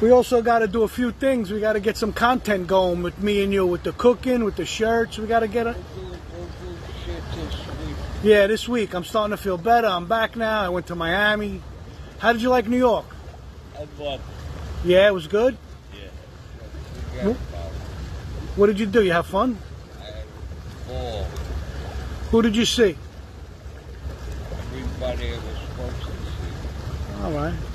We also got to do a few things. We got to get some content going with me and you, with the cooking, with the shirts. We got to get it. We'll do shit this week. Yeah, this week. I'm starting to feel better. I'm back now. I went to Miami. How did you like New York? I loved it. Yeah, it was good? Yeah. What did you do? You have fun? I had a ball. Who did you see? Everybody I was supposed to see. All right.